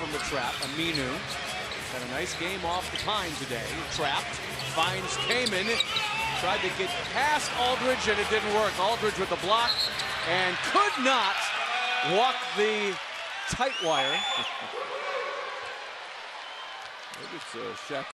from the trap. Aminu had a nice game off the pine today. Trapped, finds Kaman. Tried to get past Aldridge and it didn't work. Aldridge with the block and could not walk the tight wire. Maybe it's Shaq